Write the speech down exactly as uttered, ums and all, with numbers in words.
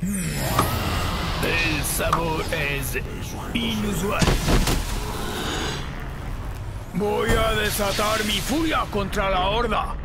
El sabor es inusual. Voy a desatar mi furia contra la horda.